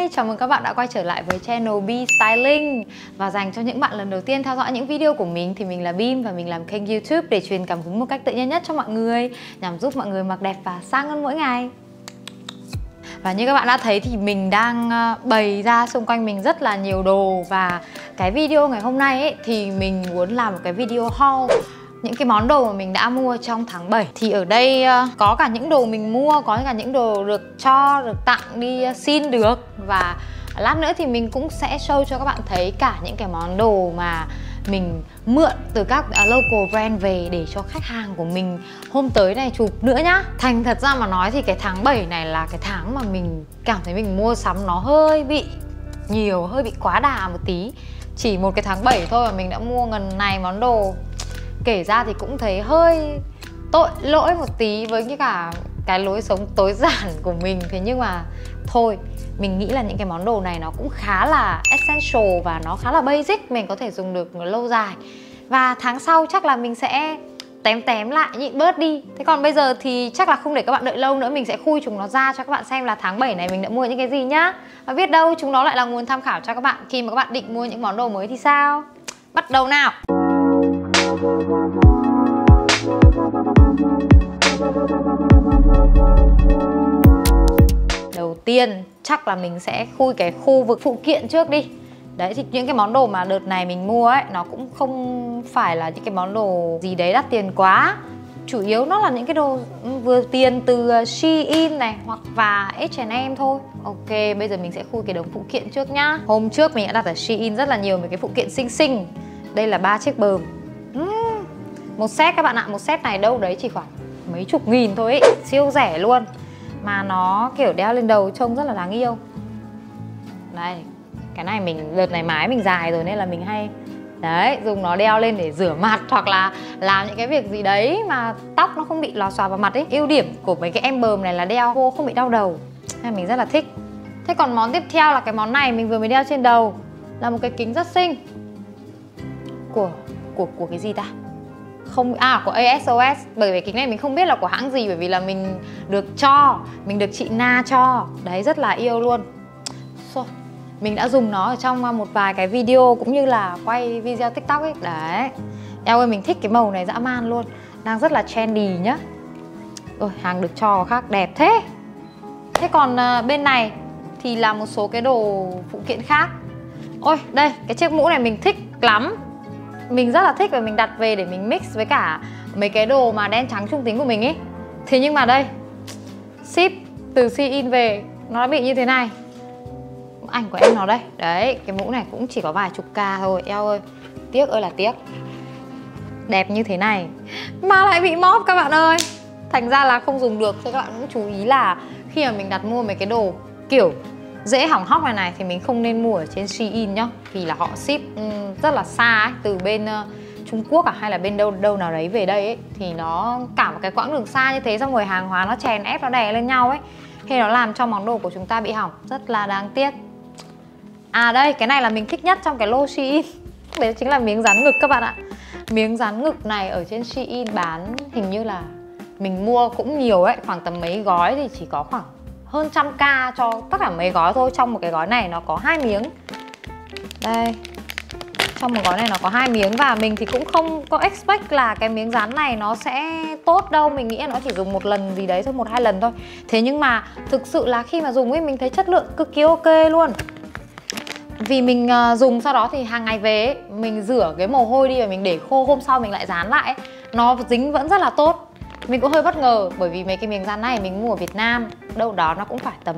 Hi, chào mừng các bạn đã quay trở lại với channel Bee Styling. Và dành cho những bạn lần đầu tiên theo dõi những video của mình thì mình là Beam và mình làm kênh YouTube để truyền cảm hứng một cách tự nhiên nhất cho mọi người, nhằm giúp mọi người mặc đẹp và sang hơn mỗi ngày. Và như các bạn đã thấy thì mình đang bày ra xung quanh mình rất là nhiều đồ. Và cái video ngày hôm nay ấy, thì mình muốn làm một cái video haul những cái món đồ mà mình đã mua trong tháng 7. Thì ở đây có cả những đồ mình mua, có cả những đồ được cho, được tặng, đi xin được. Và lát nữa thì mình cũng sẽ show cho các bạn thấy cả những cái món đồ mà mình mượn từ các local brand về để cho khách hàng của mình hôm tới này chụp nữa nhá. Thành thật ra mà nói thì cái tháng 7 này là cái tháng mà mình cảm thấy mình mua sắm nó hơi bị nhiều, hơi bị quá đà một tí. Chỉ một cái tháng 7 thôi mà mình đã mua ngần này món đồ. Kể ra thì cũng thấy hơi tội lỗi một tí với cả cái lối sống tối giản của mình. Thế nhưng mà thôi, mình nghĩ là những cái món đồ này nó cũng khá là essential và nó khá là basic, mình có thể dùng được lâu dài. Và tháng sau chắc là mình sẽ tém lại, nhịn bớt đi. Thế còn bây giờ thì chắc là không để các bạn đợi lâu nữa, mình sẽ khui chúng nó ra cho các bạn xem là tháng 7 này mình đã mua những cái gì nhá. Và biết đâu chúng nó lại là nguồn tham khảo cho các bạn khi mà các bạn định mua những món đồ mới thì sao. Bắt đầu nào. Đầu tiên chắc là mình sẽ khui cái khu vực phụ kiện trước đi. Đấy thì những cái món đồ mà đợt này mình mua ấy, nó cũng không phải là những cái món đồ gì đấy đắt tiền quá. Chủ yếu nó là những cái đồ vừa tiền từ Shein này hoặc và H&M thôi. Ok, bây giờ mình sẽ khui cái đống phụ kiện trước nhá. Hôm trước mình đã đặt ở Shein rất là nhiều mấy cái phụ kiện xinh xinh. Đây là 3 chiếc bờm. Một set các bạn ạ, một set này đâu đấy chỉ khoảng mấy chục nghìn thôi ấy. Siêu rẻ luôn. Mà nó kiểu đeo lên đầu trông rất là đáng yêu. Đây, cái này mình đợt này mái mình dài rồi nên là mình hay đấy, dùng nó đeo lên để rửa mặt hoặc là làm những cái việc gì đấy mà tóc nó không bị lò xò vào mặt ấy. Ưu điểm của mấy cái em bờm này là đeo vô không bị đau đầu, nên mình rất là thích. Thế còn món tiếp theo là cái món này mình vừa mới đeo trên đầu, là một cái kính rất xinh của cái gì ta? Không, của ASOS. Bởi vì kính này mình không biết là của hãng gì, bởi vì là mình được được chị Na cho. Đấy, rất là yêu luôn. Mình đã dùng nó ở trong một vài cái video cũng như là quay video TikTok ấy. Đấy. Eo ơi, mình thích cái màu này dã man luôn. Đang rất là trendy nhá. Ôi, hàng được cho khác đẹp thế. Thế còn bên này thì là một số cái đồ phụ kiện khác. Ôi, đây, cái chiếc mũ này mình thích lắm. Mình rất là thích và mình đặt về để mình mix với cả mấy cái đồ mà đen trắng trung tính của mình ấy. Thế nhưng mà đây, ship từ Shein về nó đã bị như thế này. Ảnh của em nó đây. Đấy, cái mũ này cũng chỉ có vài chục k thôi. Eo ơi, tiếc ơi là tiếc. Đẹp như thế này mà lại bị móp các bạn ơi. Thành ra là không dùng được. Thế các bạn cũng chú ý là khi mà mình đặt mua mấy cái đồ kiểu dễ hỏng hóc này thì mình không nên mua ở trên Shein nhá. Vì là họ ship rất là xa ấy, từ bên Trung Quốc hay là bên đâu nào đấy về đây ấy. Thì nó cả một cái quãng đường xa như thế, xong rồi hàng hóa nó chèn ép, nó đè lên nhau ấy. Thế nó làm cho món đồ của chúng ta bị hỏng. Rất là đáng tiếc. À đây, cái này là mình thích nhất trong cái lô Shein. Đấy chính là miếng dán ngực các bạn ạ. Miếng dán ngực này ở trên Shein bán hình như là mình mua cũng nhiều ấy, khoảng tầm mấy gói thì chỉ có khoảng hơn 100k cho tất cả mấy gói thôi. Trong một cái gói này nó có 2 miếng. Đây, trong một gói này nó có 2 miếng. Và mình thì cũng không có expect là cái miếng dán này nó sẽ tốt đâu. Mình nghĩ là nó chỉ dùng một lần gì đấy thôi, 1-2 lần thôi. Thế nhưng mà thực sự là khi mà dùng ấy mình thấy chất lượng cực kỳ ok luôn. Vì mình dùng sau đó thì hàng ngày về ấy, mình rửa cái mồ hôi đi và mình để khô, hôm sau mình lại dán lại ấy, nó dính vẫn rất là tốt. Mình cũng hơi bất ngờ bởi vì mấy cái miếng dán này mình mua ở Việt Nam đâu đó nó cũng phải tầm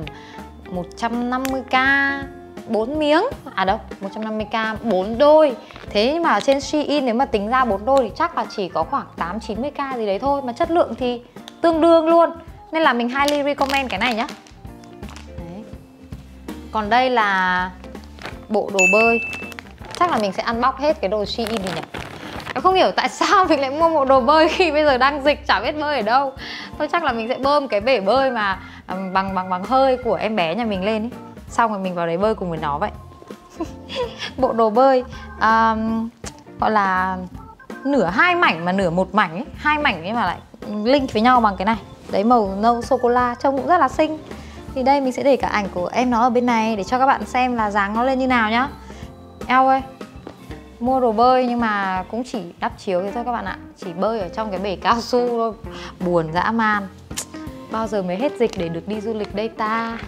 150k 4 miếng. À đâu, 150k 4 đôi. Thế nhưng mà ở trên Shein nếu mà tính ra 4 đôi thì chắc là chỉ có khoảng 80-90k gì đấy thôi. Mà chất lượng thì tương đương luôn. Nên là mình highly recommend cái này nhá. Đấy. Còn đây là bộ đồ bơi. Chắc là mình sẽ unbox hết cái đồ Shein đi nhỉ. Em không hiểu tại sao mình lại mua bộ đồ bơi khi bây giờ đang dịch chả biết bơi ở đâu. Thôi chắc là mình sẽ bơm cái bể bơi mà bằng hơi của em bé nhà mình lên ý. Xong rồi mình vào đấy bơi cùng với nó vậy. Bộ đồ bơi gọi là nửa 2 mảnh mà nửa 1 mảnh ấy. 2 mảnh ấy mà lại link với nhau bằng cái này. Đấy, màu nâu sô cô la, trông cũng rất là xinh. Thì đây mình sẽ để cả ảnh của em nó ở bên này để cho các bạn xem là dáng nó lên như nào nhá. Eo ơi, mua đồ bơi nhưng mà cũng chỉ đắp chiếu thế thôi các bạn ạ. Chỉ bơi ở trong cái bể cao su thôi. Buồn dã man. Bao giờ mới hết dịch để được đi du lịch đây ta?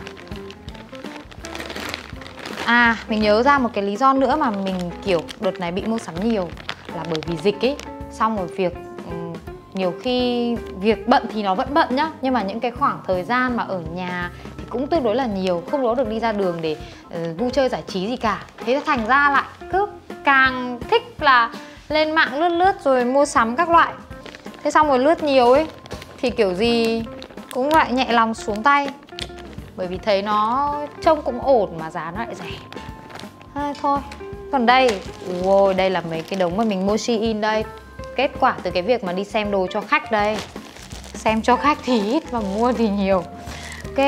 À, mình nhớ ra một cái lý do nữa mà mình kiểu đợt này bị mua sắm nhiều là bởi vì dịch ấy. Xong rồi việc nhiều khi việc bận thì nó vẫn bận nhá, nhưng mà những cái khoảng thời gian mà ở nhà thì cũng tương đối là nhiều, không có được đi ra đường để vui chơi giải trí gì cả. Thế là thành ra lại cứ càng thích là lên mạng lướt lướt rồi mua sắm các loại. Thế xong rồi lướt nhiều ấy thì kiểu gì cũng lại nhẹ lòng xuống tay, bởi vì thấy nó trông cũng ổn mà giá nó lại rẻ. Thôi. Còn đây, ôi, đây là mấy cái đống mà mình mua Shein đây. Kết quả từ cái việc mà đi xem đồ cho khách đây. Xem cho khách thì ít và mua thì nhiều. Ok.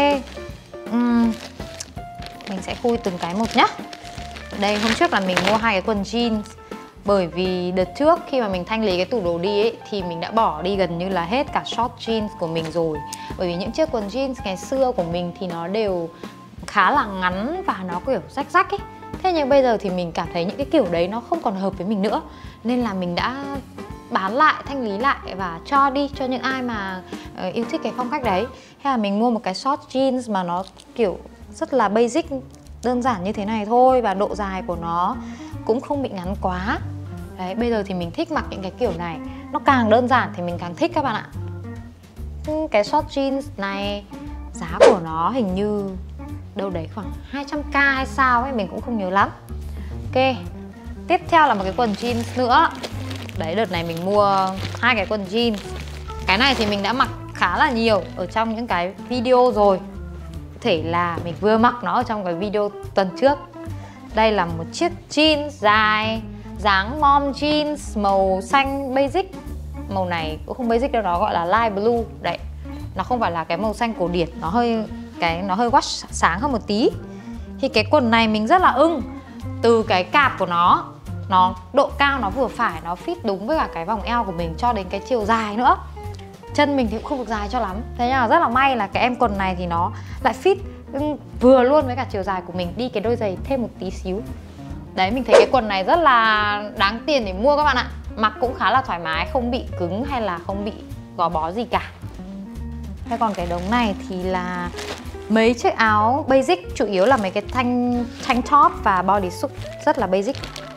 Mình sẽ khui từng cái một nhá. Đây, hôm trước là mình mua 2 cái quần jeans. Bởi vì đợt trước khi mà mình thanh lý cái tủ đồ đi ấy thì mình đã bỏ đi gần như là hết cả short jeans của mình rồi. Bởi vì những chiếc quần jeans ngày xưa của mình thì nó đều khá là ngắn và nó kiểu rách rách ấy. Thế nhưng bây giờ thì mình cảm thấy những cái kiểu đấy nó không còn hợp với mình nữa. Nên là mình đã bán lại, thanh lý lại và cho đi cho những ai mà yêu thích cái phong cách đấy. Hay là mình mua một cái short jeans mà nó kiểu rất là basic, đơn giản như thế này thôi. Và độ dài của nó cũng không bị ngắn quá. Đấy, bây giờ thì mình thích mặc những cái kiểu này. Nó càng đơn giản thì mình càng thích các bạn ạ. Cái short jeans này giá của nó hình như đâu đấy khoảng 200k hay sao ấy, mình cũng không nhớ lắm. Ok, tiếp theo là một cái quần jeans nữa. Đấy, đợt này mình mua 2 cái quần jeans. Cái này thì mình đã mặc khá là nhiều ở trong những cái video rồi. Có thể là mình vừa mặc nó ở trong cái video tuần trước. Đây là một chiếc jeans dài, dáng mom jeans màu xanh basic. Màu này cũng không basic đâu, nó gọi là light blue. Đấy, nó không phải là cái màu xanh cổ điển, nó hơi wash sáng hơn một tí. Thì cái quần này mình rất là ưng. Từ cái cạp của nó độ cao nó vừa phải, nó fit đúng với cả cái vòng eo của mình, cho đến cái chiều dài nữa. Chân mình thì cũng không được dài cho lắm. Thế nhưng mà rất là may là cái em quần này thì nó lại fit vừa luôn với cả chiều dài của mình. Đi cái đôi giày thêm một tí xíu. Đấy, mình thấy cái quần này rất là đáng tiền để mua các bạn ạ. Mặc cũng khá là thoải mái, không bị cứng hay là không bị gò bó gì cả. Thế còn cái đống này thì là mấy chiếc áo basic, chủ yếu là mấy cái tank top và bodysuit rất là basic.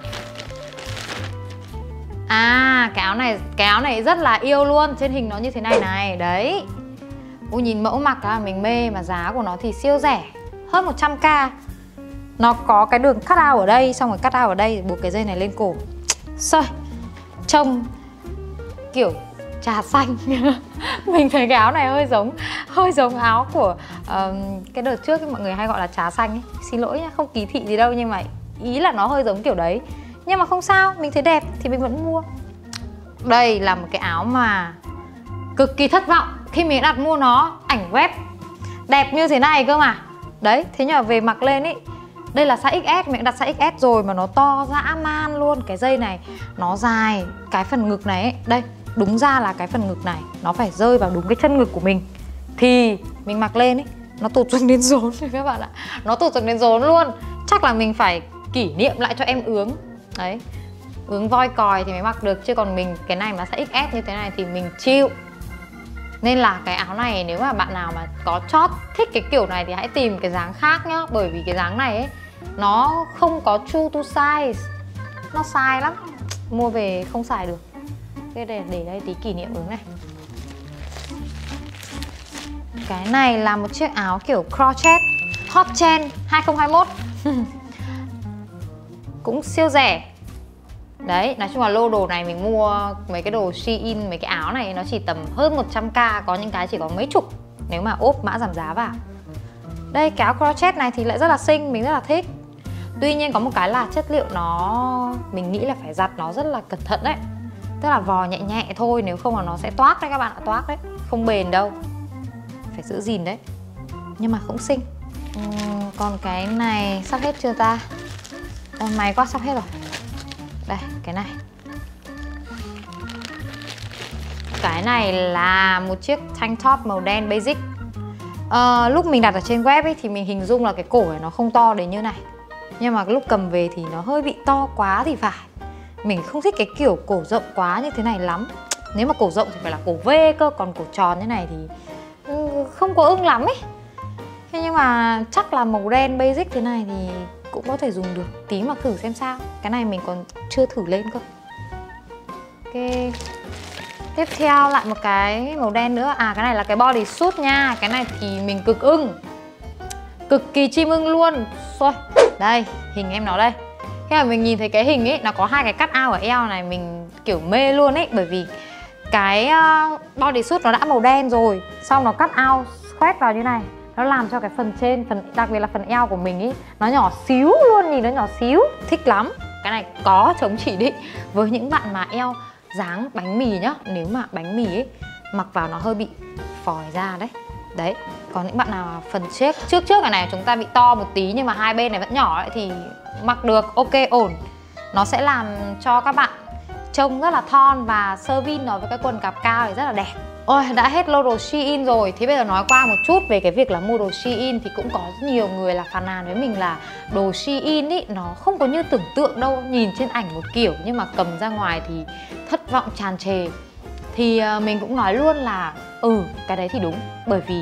À, cái áo này rất là yêu luôn, trên hình nó như thế này này, đấy. Ui, nhìn mẫu mặc mình mê, mà giá của nó thì siêu rẻ, hơn 100k. Nó có cái đường cut out ở đây, xong rồi cut out ở đây, buộc cái dây này lên cổ. Xơi, trông kiểu trà xanh. Mình thấy cái áo này hơi giống áo của cái đợt trước mọi người hay gọi là trà xanh ấy. Xin lỗi nhá, không kỳ thị gì đâu, nhưng mà ý là nó hơi giống kiểu đấy. Nhưng mà không sao, mình thấy đẹp thì mình vẫn mua. Đây là một cái áo mà cực kỳ thất vọng khi mình đặt mua nó. Ảnh web đẹp như thế này cơ mà. Đấy, thế nhưng mà về mặc lên ý, đây là size XS, mình đặt size XS rồi mà nó to dã man luôn. Cái dây này nó dài, cái phần ngực này ấy, đây, đúng ra là cái phần ngực này nó phải rơi vào đúng cái chân ngực của mình thì mình mặc lên ấy, nó tụt xuống đến rốn rồi các bạn ạ. Nó tụt xuống đến rốn luôn. Chắc là mình phải kỷ niệm lại cho em ướng. Đấy, ướng voi còi thì mới mặc được, chứ còn mình cái này mà size XS như thế này thì mình chịu. Nên là cái áo này nếu mà bạn nào mà có chót thích cái kiểu này thì hãy tìm cái dáng khác nhá. Bởi vì cái dáng này ấy, nó không có true to size, nó sai lắm, mua về không xài được. Cái để đây tí kỷ niệm ướng này. Cái này là một chiếc áo kiểu crochet Hot Trend 2021. Cũng siêu rẻ. Đấy, nói chung là lô đồ này mình mua mấy cái đồ Shein, mấy cái áo này nó chỉ tầm hơn 100k, có những cái chỉ có mấy chục nếu mà ốp mã giảm giá vào. Đây, cái áo crochet này thì lại rất là xinh, mình rất là thích. Tuy nhiên có một cái là chất liệu nó, mình nghĩ là phải giặt nó rất là cẩn thận đấy. Tức là vò nhẹ nhẹ thôi, nếu không là nó sẽ toác đấy các bạn ạ, toác đấy, không bền đâu. Phải giữ gìn đấy. Nhưng mà cũng xinh. Còn cái này sắp hết chưa ta? May quá, sắp hết rồi. Đây, cái này. Cái này là một chiếc tank top màu đen basic. Lúc mình đặt ở trên web ấy thì mình hình dung là cái cổ này nó không to đến như này, nhưng mà lúc cầm về thì nó hơi bị to quá thì phải. Mình không thích cái kiểu cổ rộng quá như thế này lắm. Nếu mà cổ rộng thì phải là cổ V cơ, còn cổ tròn như này thì không có ưng lắm ấy. Thế nhưng mà chắc là màu đen basic thế này thì cũng có thể dùng được. Tí mà thử xem sao. Cái này mình còn chưa thử lên cơ. Ok. Tiếp theo lại một cái màu đen nữa. À, cái này là cái bodysuit nha. Cái này thì mình cực ưng, cực kỳ chim ưng luôn. Rồi, đây, hình em nó đây. Khi mà mình nhìn thấy cái hình ấy, nó có hai cái cắt ao ở eo này, mình kiểu mê luôn ấy. Bởi vì cái bodysuit nó đã màu đen rồi, xong nó cắt ao khoét vào như này, nó làm cho cái phần trên, đặc biệt là phần eo của mình ý, nó nhỏ xíu luôn, nhìn nó nhỏ xíu. Thích lắm. Cái này có chống chỉ định với những bạn mà eo dáng bánh mì nhá. Nếu mà bánh mì ấy mặc vào nó hơi bị phòi ra đấy. Đấy, còn những bạn nào mà phần trước cái này chúng ta bị to một tí nhưng mà hai bên này vẫn nhỏ ấy, thì mặc được, ok, ổn. Nó sẽ làm cho các bạn trông rất là thon và sơ vin nó với cái quần cạp cao thì rất là đẹp. Ôi, đã hết lô đồ Shein rồi. Thế bây giờ nói qua một chút về cái việc là mua đồ Shein. Thì cũng có rất nhiều người là phàn nàn với mình là đồ Shein ý, nó không có như tưởng tượng đâu. Nhìn trên ảnh một kiểu nhưng mà cầm ra ngoài thì thất vọng tràn trề. Thì mình cũng nói luôn là cái đấy thì đúng. Bởi vì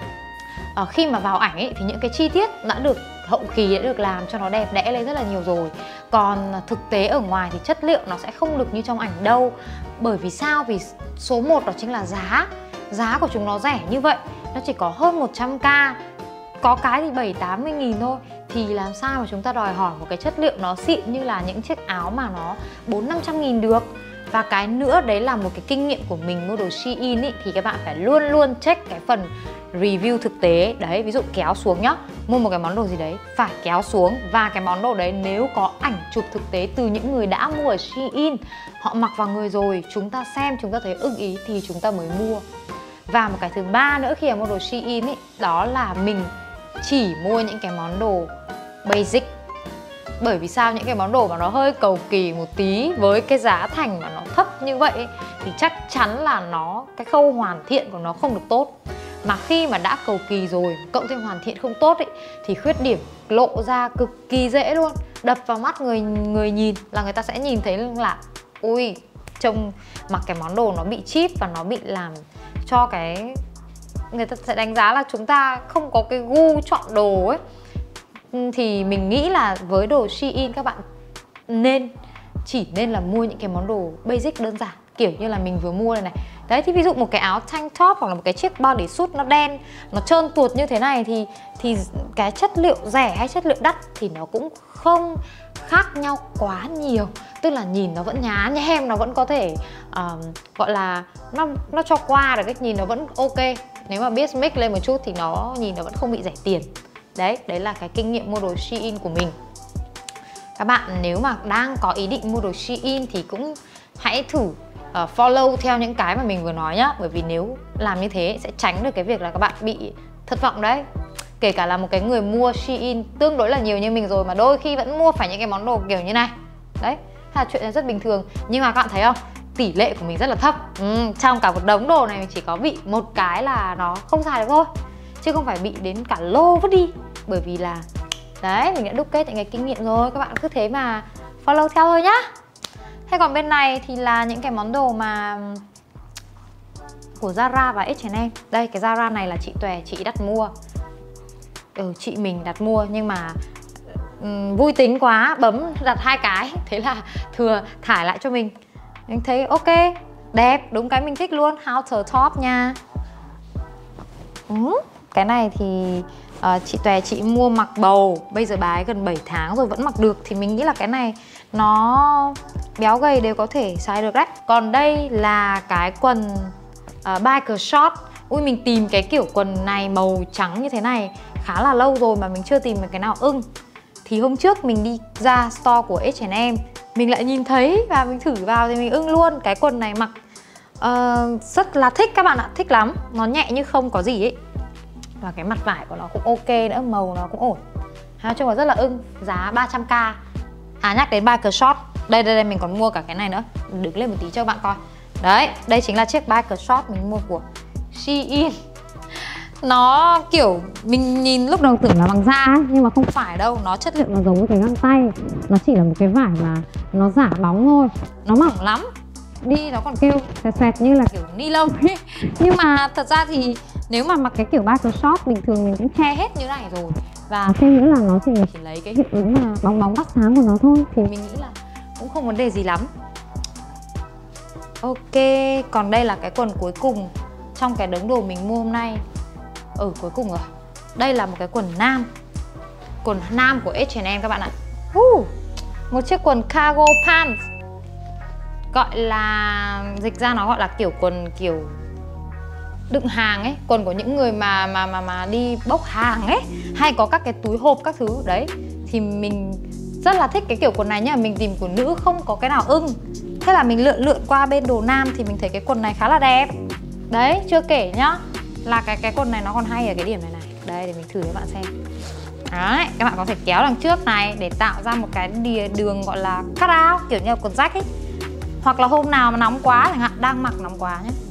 khi mà vào ảnh ấy, thì những cái chi tiết đã được hậu kỳ đã được làm cho nó đẹp đẽ lên rất là nhiều rồi. Còn thực tế ở ngoài thì chất liệu nó sẽ không được như trong ảnh đâu. Bởi vì sao? Vì số 1 đó chính là giá. Giá của chúng nó rẻ như vậy, nó chỉ có hơn 100k, có cái thì 70-80 nghìn thôi. Thì làm sao mà chúng ta đòi hỏi một cái chất liệu nó xịn như là những chiếc áo mà nó 400-500 nghìn được. Và cái nữa đấy là một cái kinh nghiệm của mình mua đồ Shein ý, thì các bạn phải luôn luôn check cái phần review thực tế. Đấy, ví dụ kéo xuống nhá, mua một cái món đồ gì đấy phải kéo xuống. Và cái món đồ đấy nếu có ảnh chụp thực tế từ những người đã mua ở Shein, họ mặc vào người rồi, chúng ta xem, chúng ta thấy ưng ý thì chúng ta mới mua. Và một cái thứ ba nữa khi mà mua đồ Shein ý, đó là mình chỉ mua những cái món đồ basic. Bởi vì sao? Những cái món đồ mà nó hơi cầu kỳ một tí với cái giá thành mà nó thấp như vậy ấy, thì chắc chắn là cái khâu hoàn thiện của nó không được tốt. Mà khi mà đã cầu kỳ rồi, cộng thêm hoàn thiện không tốt ấy, thì khuyết điểm lộ ra cực kỳ dễ luôn. Đập vào mắt người nhìn là người ta sẽ nhìn thấy là ui, trông mặc cái món đồ nó bị cheap và nó bị làm cho cái người ta sẽ đánh giá là chúng ta không có cái gu chọn đồ ấy. Thì mình nghĩ là với đồ Shein các bạn chỉ nên là mua những cái món đồ basic đơn giản, kiểu như là mình vừa mua này. Đấy, thì ví dụ một cái áo tank top hoặc là một cái chiếc bodysuit nó đen, nó trơn tuột như thế này thì cái chất liệu rẻ hay chất liệu đắt thì nó cũng không khác nhau quá nhiều. Tức là nhìn nó vẫn nhá nhem, nó vẫn có thể gọi là nó cho qua được, cái nhìn nó vẫn ok. Nếu mà biết mix lên một chút thì nó nhìn nó vẫn không bị rẻ tiền. Đấy là cái kinh nghiệm mua đồ Shein của mình. Các bạn nếu mà đang có ý định mua đồ Shein thì cũng hãy thử follow theo những cái mà mình vừa nói nhá. Bởi vì nếu làm như thế sẽ tránh được cái việc là các bạn bị thất vọng đấy. Kể cả là một cái người mua Shein tương đối là nhiều như mình rồi mà đôi khi vẫn mua phải những cái món đồ kiểu như này. Đấy, là chuyện là rất bình thường. Nhưng mà các bạn thấy không? Tỷ lệ của mình rất là thấp. Trong cả một đống đồ này mình chỉ có bị một cái là nó không xài được thôi, chứ không phải bị đến cả lô vứt đi. Bởi vì là đấy, mình đã đúc kết những cái kinh nghiệm rồi. Các bạn cứ thế mà follow theo thôi nhá. Thế còn bên này thì là những cái món đồ mà của Zara và H&M. Đây, cái Zara này là chị Tòe, chị đặt mua. Chị mình đặt mua nhưng mà vui tính quá, bấm đặt 2 cái. Thế là thừa thải lại cho mình. Mình thấy ok, đẹp, đúng cái mình thích luôn. Halter top nha. Cái này thì chị Tòe chị mua mặc bầu. Bây giờ bà ấy gần 7 tháng rồi vẫn mặc được. Thì mình nghĩ là cái này nó béo gầy đều có thể xài được đấy. Còn đây là cái quần biker short. Ui, mình tìm cái kiểu quần này màu trắng như thế này khá là lâu rồi mà mình chưa tìm được cái nào ưng. Thì hôm trước mình đi ra store của H&M, mình lại nhìn thấy và mình thử vào thì mình ưng luôn. Cái quần này mặc rất là thích các bạn ạ, thích lắm. Nó nhẹ như không có gì ấy. Và cái mặt vải của nó cũng ok nữa, màu nó cũng ổn. Nói chung là rất là ưng, giá 300k. Nhắc đến biker short, đây mình còn mua cả cái này nữa. Đứng lên một tí cho các bạn coi. Đấy, đây chính là chiếc biker short mình mua của Shein. Nó kiểu mình nhìn lúc đầu tưởng là bằng da ấy, nhưng mà không phải đâu. Nó chất liệu nó giống với cái găng tay. Nó chỉ là một cái vải mà nó giả bóng thôi. Nó mỏng lắm. Đi nó còn kêu xoẹt như là kiểu ni lông ấy. Nhưng mà thật ra thì nếu mà mặc cái kiểu biker short bình thường mình cũng che hết như này rồi. Và thêm nữa là nó chỉ lấy cái hiệu ứng mà bóng bóng phát sáng của nó thôi. Thì mình nghĩ là cũng không vấn đề gì lắm. Ok, còn đây là cái quần cuối cùng trong cái đống đồ mình mua hôm nay. Cuối cùng rồi. Đây là một cái quần nam. Quần nam của H&M các bạn ạ. Một chiếc quần cargo pants. Gọi là, dịch ra nó gọi là kiểu quần kiểu đựng hàng ấy. Quần của những người mà đi bốc hàng ấy, hay có các cái túi hộp các thứ. Đấy, thì mình rất là thích cái kiểu quần này nhá. Mình tìm của nữ không có cái nào ưng. Thế là mình lượn qua bên đồ nam thì mình thấy cái quần này khá là đẹp. Đấy, chưa kể nhá là cái quần này nó còn hay ở cái điểm này này. Đây, để mình thử cho các bạn xem. Đấy, các bạn có thể kéo đằng trước này để tạo ra một cái đường gọi là cut out, kiểu như là quần rách ấy. Hoặc là hôm nào mà nóng quá chẳng hạn, đang mặc nóng quá nhé.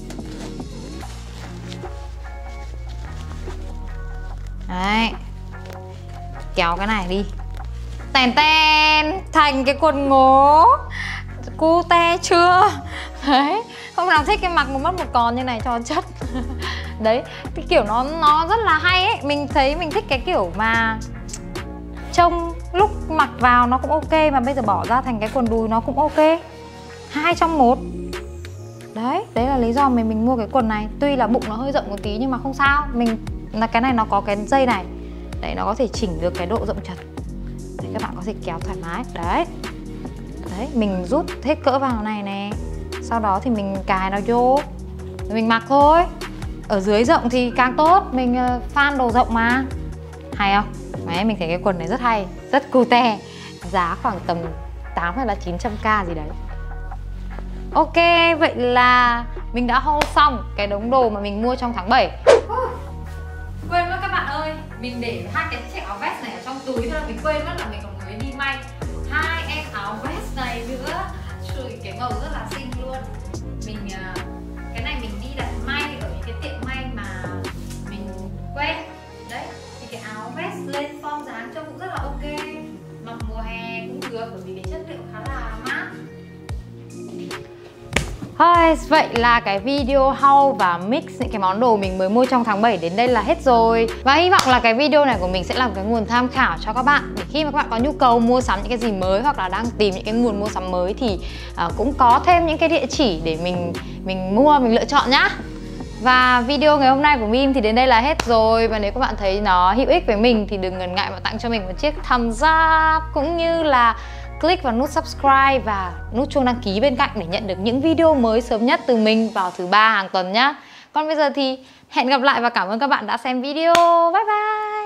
Đấy, kéo cái này đi. Tèn ten, thành cái quần ngố. Cute chưa? Đấy, hôm nào thích cái mặc một mất một còn như này cho chất. Đấy, cái kiểu nó rất là hay ấy. Mình thấy mình thích cái kiểu mà trông lúc mặc vào nó cũng ok, mà bây giờ bỏ ra thành cái quần đùi nó cũng ok. 2 trong 1. Đấy, đấy là lý do mình mua cái quần này. Tuy là bụng nó hơi rộng một tí nhưng mà không sao. Cái này nó có cái dây này. Đấy, nó có thể chỉnh được cái độ rộng chật. Đấy, các bạn có thể kéo thoải mái. Đấy. Đấy, mình rút hết cỡ vào này nè. Sau đó thì mình cài nó vô. Mình mặc thôi. Ở dưới rộng thì càng tốt. Mình fan đồ rộng mà. Hay không? Đấy, mình thấy cái quần này rất hay, rất cute. Giá khoảng tầm 8 hay là 900k gì đấy. Ok, vậy là mình đã haul xong cái đống đồ mà mình mua trong tháng 7. Quên mất các bạn ơi, mình để 2 cái chiếc áo vest này ở trong túi. Thế là mình quên mất là mình còn mới đi may 2 em áo vest này nữa. Trời, cái màu rất là xinh luôn. Cái này mình đi đặt may ở những cái tiệm may mà mình quen. Đấy, thì cái áo vest lên form dáng trông cũng rất là ok. Mặc mùa hè cũng được bởi vì cái chất liệu khá là mát. Vậy là cái video haul và mix những cái món đồ mình mới mua trong tháng 7 đến đây là hết rồi. Và hy vọng là cái video này của mình sẽ làm cái nguồn tham khảo cho các bạn, để khi mà các bạn có nhu cầu mua sắm những cái gì mới hoặc là đang tìm những cái nguồn mua sắm mới thì cũng có thêm những cái địa chỉ để mình mua, mình lựa chọn nhá. Và video ngày hôm nay của Mim thì đến đây là hết rồi. Và nếu các bạn thấy nó hữu ích với mình thì đừng ngần ngại mà tặng cho mình một chiếc thumbs up, cũng như là click vào nút subscribe và nút chuông đăng ký bên cạnh để nhận được những video mới sớm nhất từ mình vào thứ 3 hàng tuần nhé. Còn bây giờ thì hẹn gặp lại và cảm ơn các bạn đã xem video. Bye bye!